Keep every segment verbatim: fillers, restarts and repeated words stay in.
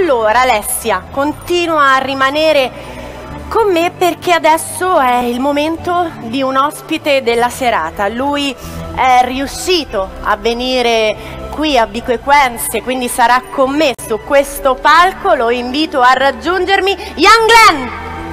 Allora Alessia, continua a rimanere con me perché adesso è il momento di un ospite della serata. Lui è riuscito a venire qui a Vico Equense, quindi sarà con me su questo palco. Lo invito a raggiungermi, Ian Glenn!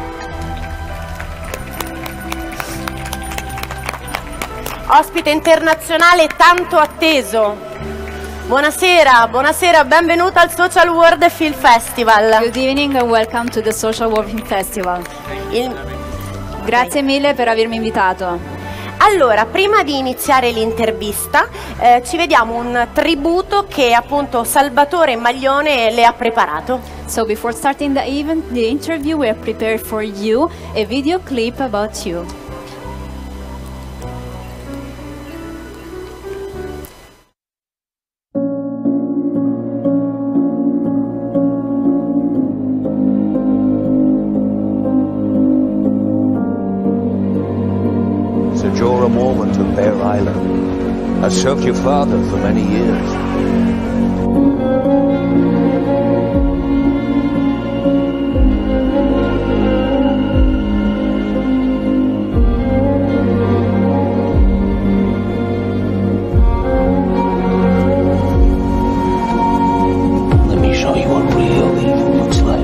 Ospite internazionale tanto atteso. Buonasera, buonasera, benvenuta al Social World Film Festival. Good evening and welcome to the Social World Film Festival. Il... Grazie mille per avermi invitato. Allora, prima di iniziare l'intervista, eh, ci vediamo un tributo che appunto Salvatore Maglione le ha preparato. So before starting the event, the interview, we have prepared for you a video clip about you. You're a Mormon of Bear Island. I served your father for many years. Let me show you what real evil looks like.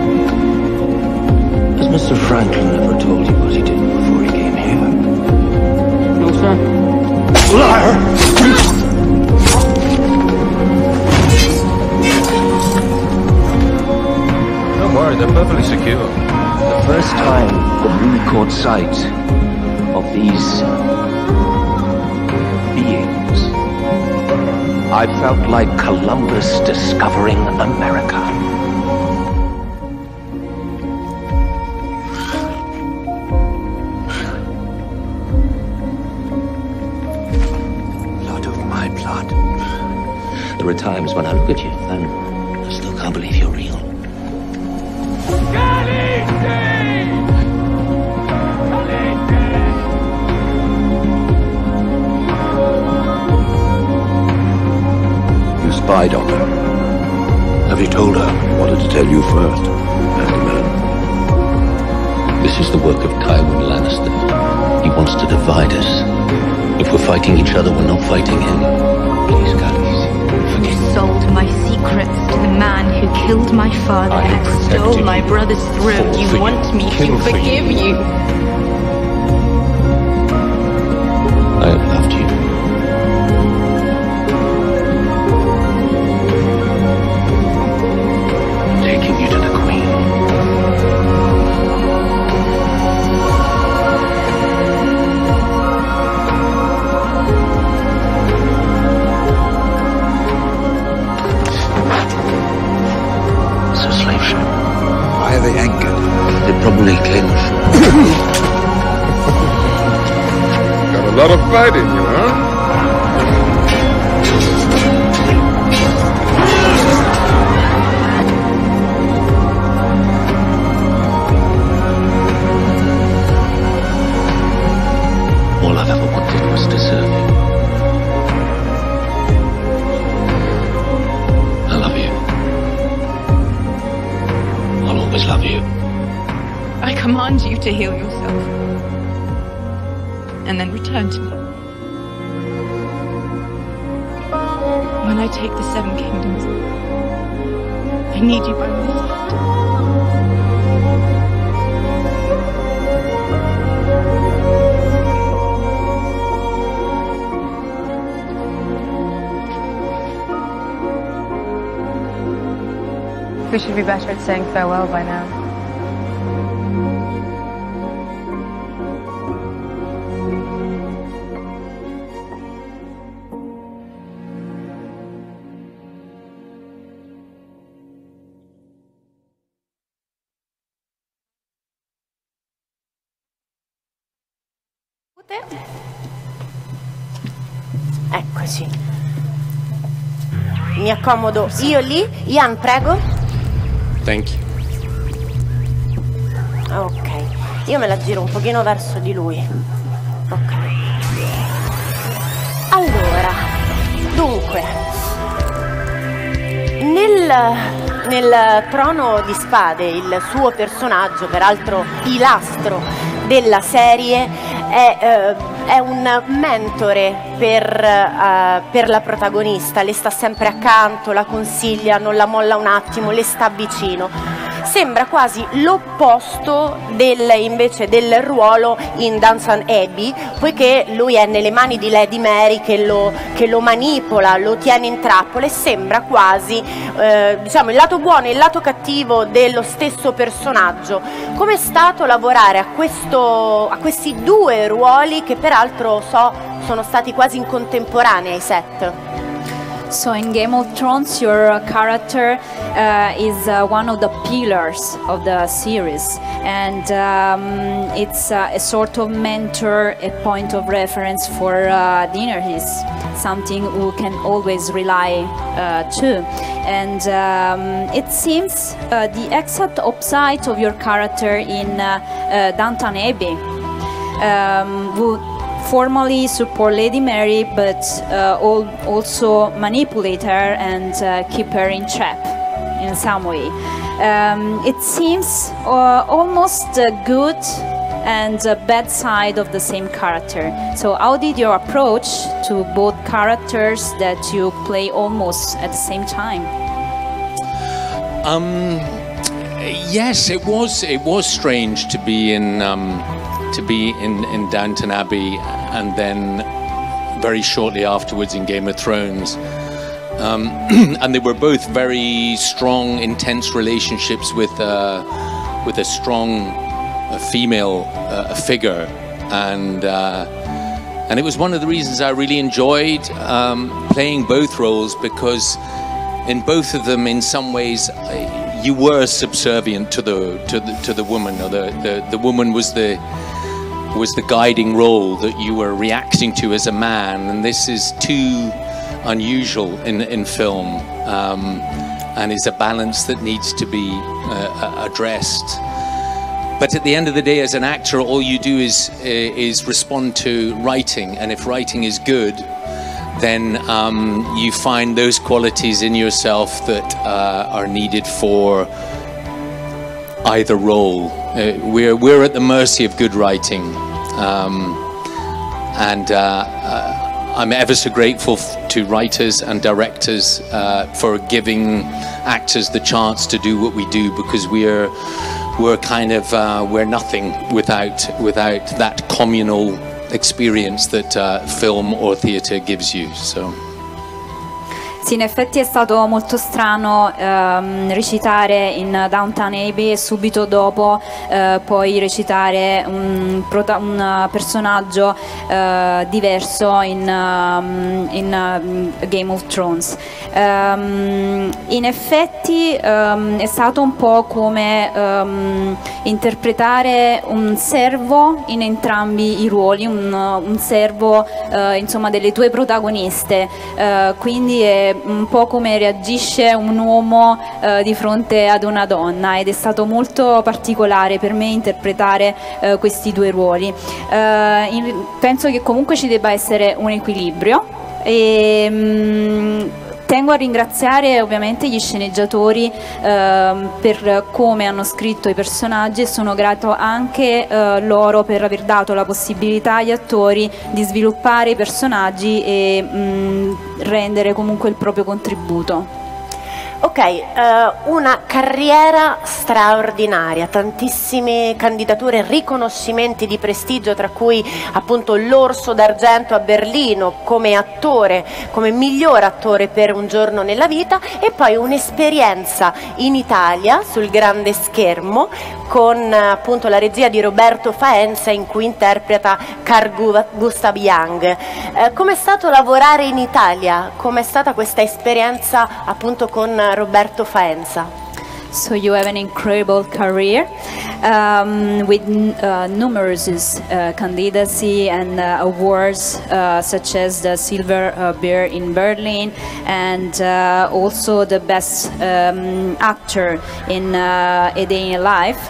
Has Mister Franklin ever told you what he did before he came here? Liar! Don't worry, they're perfectly secure. The first time that we caught sight of these beings, I felt like Columbus discovering America. There are times when I look at you and I still can't believe you're real. You spied on her. Have you told her? I wanted to tell you first, Andy-Man. This is the work of Tywin Lannister. He wants to divide us. If we're fighting each other, we're not fighting him. Please, Khaleesi. You sold my secrets to the man who killed my father and stole my brother's throne. You want me to forgive you? I have loved you. I'm taking you to the Queen. Why are they anchored? They probably came ashore. Got a lot of fighting, you know? All I've ever wanted was to serve you. I love you. I'll always love you. I command you to heal yourself and then return to me. When I take the Seven Kingdoms, I need you by my side. We should be better at saying farewell by now. Eccoci. Mi accomodo io lì. Ian, prego. Thank you. Ok, io me la giro un pochino verso di lui. Ok. Allora, dunque, nel nel Trono di Spade il suo personaggio, peraltro pilastro della serie, è, eh, è un mentore per, uh, per la protagonista, le sta sempre accanto, la consiglia, non la molla un attimo, le sta vicino. Sembra quasi l'opposto del, invece del ruolo in Downton Abbey, poiché lui è nelle mani di Lady Mary che lo, che lo manipola, lo tiene in trappola, e sembra quasi eh, diciamo il lato buono e il lato cattivo dello stesso personaggio. Com'è stato lavorare a, questo, a questi due ruoli che peraltro so sono stati quasi in contemporanea ai set? So in Game of Thrones, your character uh, is uh, one of the pillars of the series, and um, it's uh, a sort of mentor, a point of reference for uh, Daenerys, something who can always rely uh, to. And um, it seems uh, the exact opposite of your character in uh, uh, Downton Abbey, um, who formally support Lady Mary, but uh, all, also manipulate her and uh, keep her in trap in some way. Um, it seems uh, almost a good and a bad side of the same character. So how did you approach to both characters that you play almost at the same time? Um, yes, it was. It was strange to be in. Um, to be in, in Downton Abbey and then very shortly afterwards in Game of Thrones. Um, and they were both very strong, intense relationships with, uh, with a strong uh, female uh, figure. And, uh, and it was one of the reasons I really enjoyed um, playing both roles, because in both of them, in some ways, I, you were subservient to the, to the, to the woman, or the, the, the woman was the, was the guiding role that you were reacting to as a man, and this is too unusual in, in film, um, and is a balance that needs to be uh, addressed. But at the end of the day, as an actor, all you do is, is respond to writing, and if writing is good, then um, you find those qualities in yourself that uh, are needed for either role. Uh, we're, we're at the mercy of good writing, um, and uh, uh, I'm ever so grateful to writers and directors uh, for giving actors the chance to do what we do, because we're, we're kind of, uh, we're nothing without, without that communal experience that uh, film or theatre gives you. So. Sì, in effetti è stato molto strano ehm, recitare in Downton Abbey e subito dopo eh, poi recitare un, un personaggio eh, diverso in, um, in uh, Game of Thrones. Um, in effetti um, è stato un po' come um, interpretare un servo in entrambi i ruoli, un, un servo uh, insomma delle tue protagoniste, uh, quindi è un po' come reagisce un uomo uh, di fronte ad una donna, ed è stato molto particolare per me interpretare uh, questi due ruoli. Uh, in, penso che comunque ci debba essere un equilibrio e um, tengo a ringraziare ovviamente gli sceneggiatori eh, per come hanno scritto i personaggi, e sono grato anche eh, loro per aver dato la possibilità agli attori di sviluppare i personaggi e mh, rendere comunque il proprio contributo. Ok, uh, una carriera straordinaria, tantissime candidature, riconoscimenti di prestigio, tra cui appunto l'Orso d'Argento a Berlino come attore, come miglior attore per Un giorno nella vita, e poi un'esperienza in Italia sul grande schermo con appunto la regia di Roberto Faenza, in cui interpreta Carl Gustav Jung. Uh, com'è stato lavorare in Italia? Com'è stata questa esperienza appunto con Roberto Faenza? So you have an incredible career um, with uh, numerous uh, candidacy and uh, awards uh, such as the Silver uh, Bear in Berlin, and uh, also the best um, actor in uh, A Day in a Life.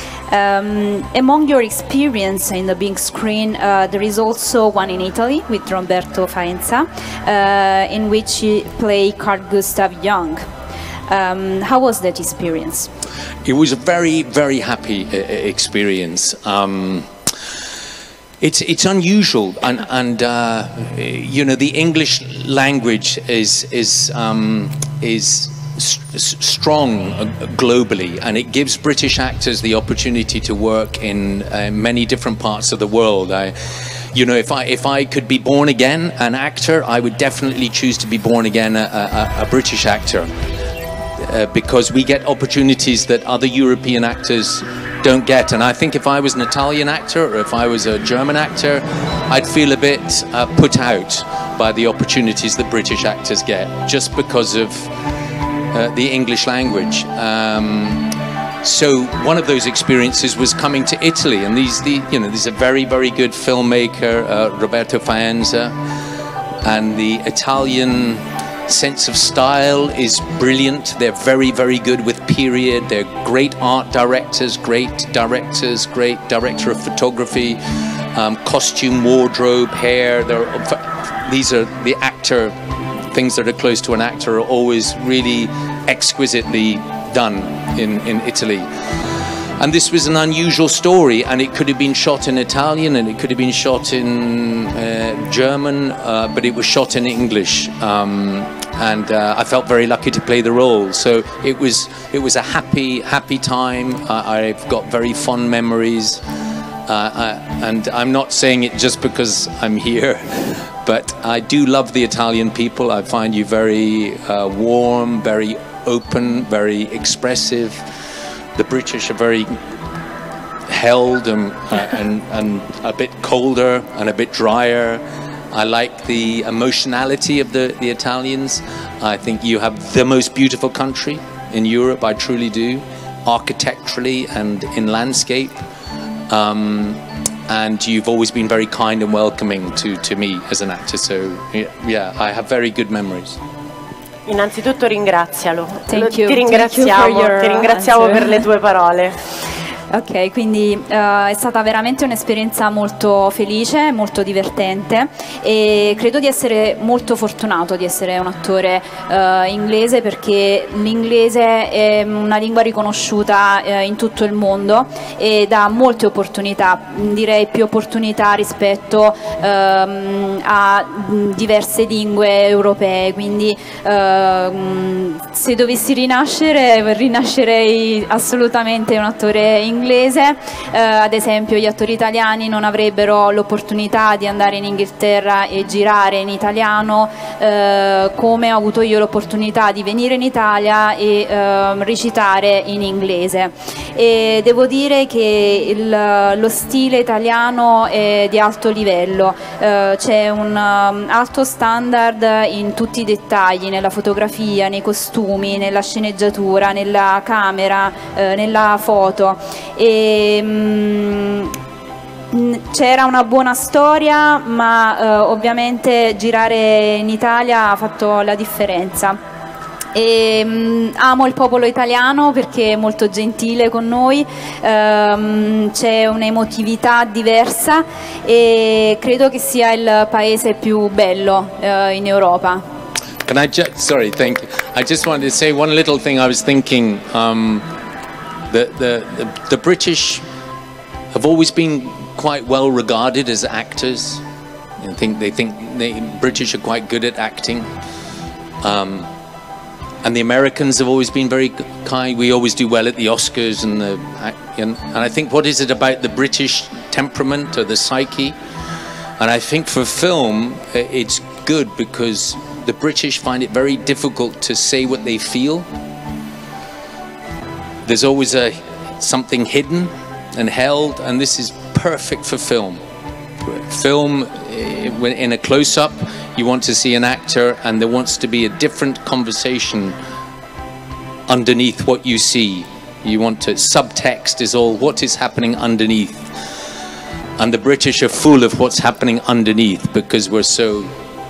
Um, among your experience in the big screen, uh, there is also one in Italy with Roberto Faenza, uh, in which you play Carl Gustav Jung. Um, how was that experience? It was a very, very happy uh, experience. Um, it's it's unusual, and and uh, you know, the English language is is um, is st strong globally, and it gives British actors the opportunity to work in uh, many different parts of the world. I, You know, if I if I could be born again an actor, I would definitely choose to be born again a, a, a British actor, uh, because we get opportunities that other European actors don't get. And I think if I was an Italian actor or if I was a German actor, I'd feel a bit uh, put out by the opportunities that British actors get, just because of uh, the English language. Um, So one of those experiences was coming to Italy, and these, the, you know, there's a very, very good filmmaker, uh, Roberto Faenza, and the Italian sense of style is brilliant. They're very, very good with period. They're great art directors, great directors, great director of photography, um, costume, wardrobe, hair. They're, these are the actor, things that are close to an actor are always really exquisitely done in, in Italy. And this was an unusual story, and it could have been shot in Italian, and it could have been shot in uh, German, uh, but it was shot in English. Um, and uh, I felt very lucky to play the role. So it was, it was a happy, happy time. Uh, I've got very fond memories. Uh, uh, and I'm not saying it just because I'm here, but I do love the Italian people. I find you very uh, warm, very open, very expressive. The British are very held and, uh, and, and a bit colder and a bit drier. I like the emotionality of the, the Italians. I think you have the most beautiful country in Europe, I truly do, architecturally and in landscape. Um, and you've always been very kind and welcoming to, to me as an actor. So yeah, I have very good memories. Innanzitutto ringrazialo. Thank you. Ti ringraziamo, Thank you ti ringraziamo answer. per le tue parole. Ok, quindi uh, è stata veramente un'esperienza molto felice, molto divertente, e credo di essere molto fortunato di essere un attore uh, inglese, perché l'inglese è una lingua riconosciuta uh, in tutto il mondo e dà molte opportunità, direi più opportunità rispetto um, a diverse lingue europee, quindi uh, se dovessi rinascere, rinascerei assolutamente un attore inglese. Inglese, eh, ad esempio gli attori italiani non avrebbero l'opportunità di andare in Inghilterra e girare in italiano, eh, come ho avuto io l'opportunità di venire in Italia e eh, recitare in inglese. E devo dire che il, lo stile italiano è di alto livello, eh, c'è un um, alto standard in tutti i dettagli, nella fotografia, nei costumi, nella sceneggiatura, nella camera, eh, nella foto. E, mm, c'era una buona storia, ma eh, ovviamente girare in Italia ha fatto la differenza. E, mh, amo il popolo italiano perché è molto gentile con noi, ehm, c'è un'emotività diversa e credo che sia il paese più bello eh, in Europa. Can I just, sorry, thank you. I just wanted to say one little thing. I was thinking, um, the, the, the, the British have always been quite well regarded as actors. I think they think the British are quite good at acting. Um, and the Americans have always been very kind. We always do well at the Oscars, and the and, and I think, what is it about the British temperament or the psyche? And I think for film, it's good because the British find it very difficult to say what they feel. There's always a something hidden and held, and this is perfect for film. Film, in a close-up, you want to see an actor and there wants to be a different conversation underneath what you see. You want to, subtext is all what is happening underneath. And the British are full of what's happening underneath because we're so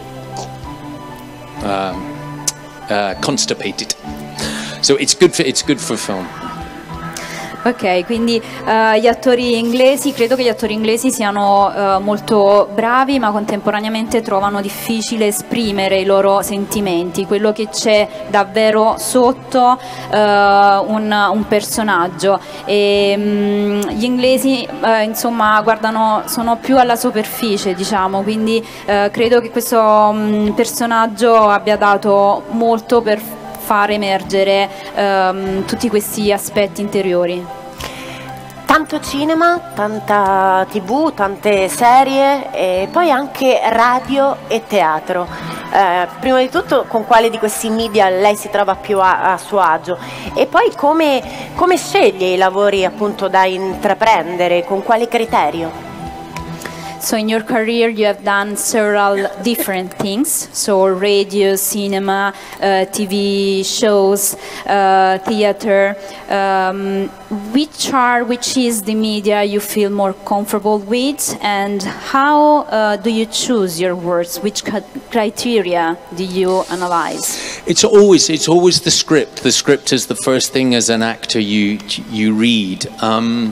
um, uh, constipated. So it's good for, it's good for film. Ok, quindi uh, gli attori inglesi, credo che gli attori inglesi siano uh, molto bravi, ma contemporaneamente trovano difficile esprimere i loro sentimenti, quello che c'è davvero sotto uh, un, un personaggio. E, um, gli inglesi uh, insomma guardano, sono più alla superficie, diciamo, quindi uh, credo che questo um, personaggio abbia dato molto per far emergere um, tutti questi aspetti interiori. Tanto cinema, tanta tivù, tante serie e poi anche radio e teatro. Eh, prima di tutto, con quale di questi media lei si trova più a, a suo agio? E poi come, come sceglie i lavori appunto da intraprendere, con quale criterio? So in your career you have done several different things, so radio, cinema, uh, T V shows, uh, theater. Um, which are, which is the media you feel more comfortable with, and how uh, do you choose your words? Which criteria do you analyze? It's always, it's always the script. The script is the first thing as an actor you, you read. Um,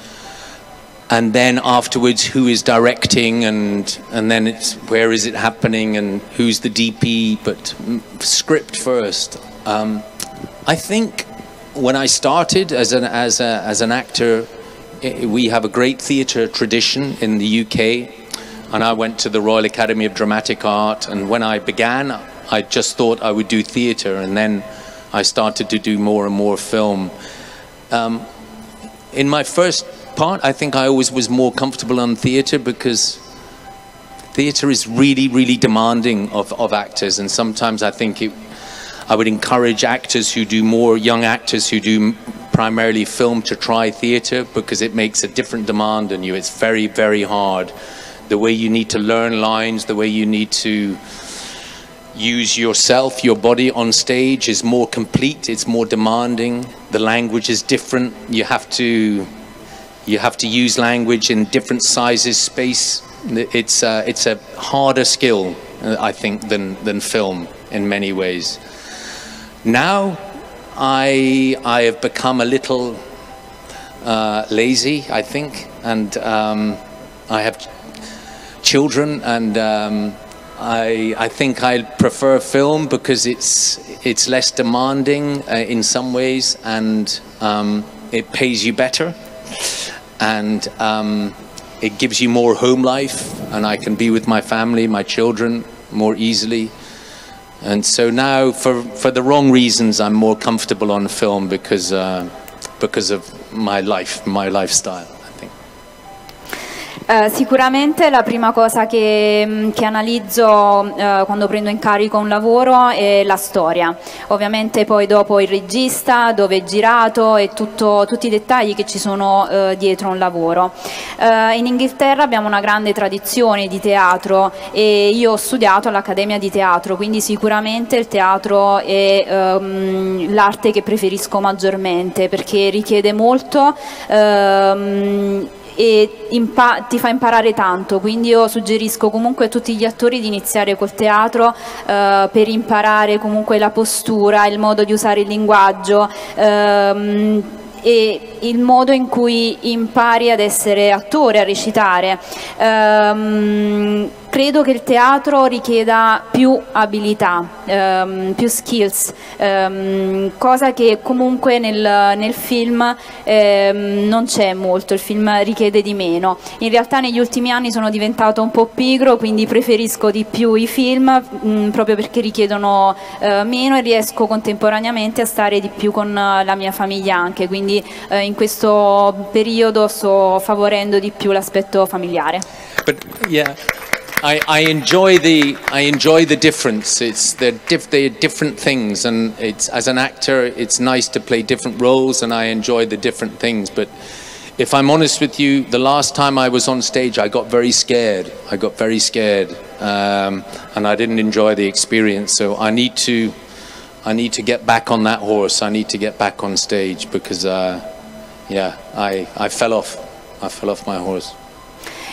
And then afterwards, who is directing, and and then it's where is it happening, and who's the D P. But script first. Um, I think when I started as an as a as an actor, we have a great theatre tradition in the U K, and I went to the Royal Academy of Dramatic Art. And when I began, I just thought I would do theatre, and then I started to do more and more film. Um, in my first part, I think I always was more comfortable on theatre because theatre is really, really demanding of, of actors, and sometimes I think it, I would encourage actors who do more, young actors who do primarily film, to try theatre because it makes a different demand on you. It's very, very hard. The way you need to learn lines, the way you need to use yourself, your body on stage is more complete, it's more demanding. The language is different. You have to You have to use language in different sizes, space. It's, uh, it's a harder skill, uh, I think, than, than film in many ways. Now, I, I have become a little uh, lazy, I think, and um, I have children, and um, I, I think I prefer film because it's, it's less demanding uh, in some ways, and um, it pays you better. And um, it gives you more home life, and I can be with my family, my children, more easily. And so now, for, for the wrong reasons, I'm more comfortable on film because, uh, because of my life, my lifestyle. Uh, sicuramente la prima cosa che, che analizzo uh, quando prendo in carico un lavoro è la storia, ovviamente poi dopo il regista, dove è girato e tutto, tutti i dettagli che ci sono uh, dietro un lavoro. Uh, in Inghilterra abbiamo una grande tradizione di teatro e io ho studiato all'Accademia di Teatro, quindi sicuramente il teatro è um, l'arte che preferisco maggiormente perché richiede molto um, e ti fa imparare tanto, quindi io suggerisco comunque a tutti gli attori di iniziare col teatro eh, per imparare comunque la postura, il modo di usare il linguaggio ehm, e il modo in cui impari ad essere attore, a recitare. Ehm, credo che il teatro richieda più abilità, ehm, più skills, ehm, cosa che comunque nel, nel film ehm, non c'è molto, il film richiede di meno. In realtà negli ultimi anni sono diventato un po' pigro, quindi preferisco di più i film mh, proprio perché richiedono eh, meno e riesco contemporaneamente a stare di più con la mia famiglia anche, quindi eh, in questo periodo sto favorendo di più l'aspetto familiare. But, yeah. I, I enjoy the I enjoy the difference. It's they're, diff, they're different things, and it's as an actor, it's nice to play different roles, and I enjoy the different things. But if I'm honest with you, the last time I was on stage, I got very scared. I got very scared, um, and I didn't enjoy the experience. So I need to I need to get back on that horse. I need to get back on stage because, uh, yeah, I I fell off. I fell off my horse.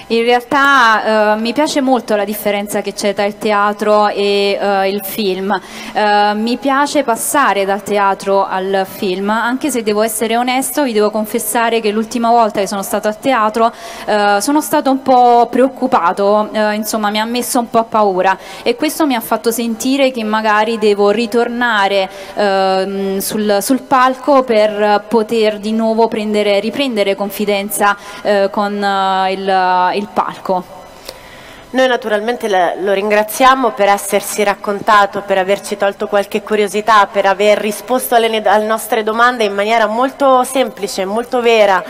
In realtà uh, mi piace molto la differenza che c'è tra il teatro e uh, il film. Uh, mi piace passare dal teatro al film, anche se devo essere onesto, vi devo confessare che l'ultima volta che sono stato al teatro uh, sono stato un po' preoccupato, uh, insomma mi ha messo un po' a paura e questo mi ha fatto sentire che magari devo ritornare uh, sul, sul palco per poter di nuovo prendere, riprendere confidenza uh, con uh, il il palco. Noi naturalmente lo ringraziamo per essersi raccontato, per averci tolto qualche curiosità, per aver risposto alle, alle nostre domande in maniera molto semplice, molto vera,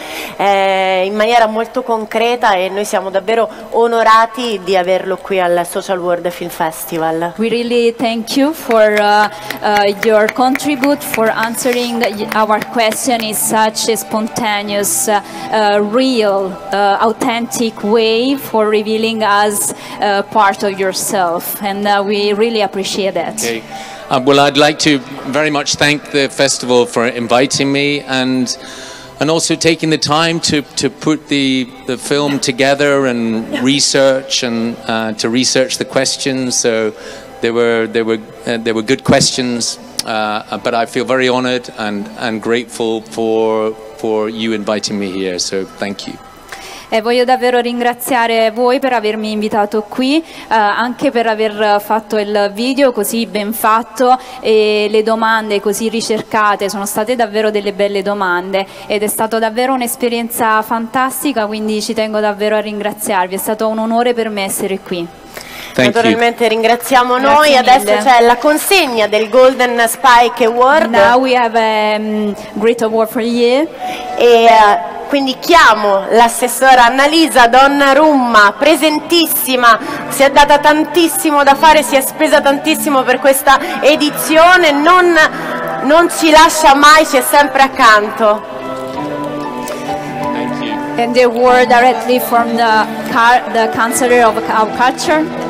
eh, in maniera molto concreta e noi siamo davvero onorati di averlo qui al Social World Film Festival. We really thank you for uh, uh, your contribute, for answering our question in such a spontaneous, uh, uh, real, uh, authentic way, for revealing us Uh, part of yourself, and uh, we really appreciate that. Okay. Uh, well, I'd like to very much thank the festival for inviting me and and also taking the time to to put the the film together and research and uh, to research the questions. So there were there were uh, there were good questions, uh, but I feel very honoured and and grateful for for you inviting me here. So thank you. E voglio davvero ringraziare voi per avermi invitato qui, eh, anche per aver fatto il video così ben fatto e le domande così ricercate, sono state davvero delle belle domande ed è stata davvero un'esperienza fantastica, quindi ci tengo davvero a ringraziarvi, è stato un onore per me essere qui. Thank Naturalmente you. ringraziamo Grazie noi, mille. adesso c'è la consegna del Golden Spike Award. Now we have a um, great award for you. E uh, quindi chiamo l'assessora Annalisa Donnarumma, presentissima, si è data tantissimo da fare, si è spesa tantissimo per questa edizione, non, non ci lascia mai, ci è sempre accanto. Thank you. And the award directly from the, car the Counselor of our Culture.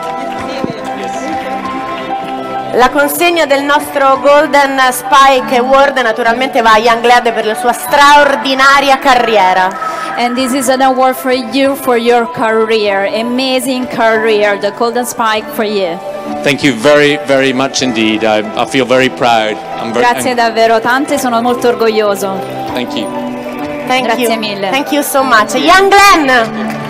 La consegna del nostro Golden Spike Award naturalmente va a Young Lad per la sua straordinaria carriera. And this is an award for you for your career, amazing career, the Golden Spike for you. Thank you very, very much indeed. I, I feel very proud. I'm very, Grazie davvero tante, sono molto orgoglioso. Thank you. Thank Grazie you. mille. Thank you so much. Young Glenn!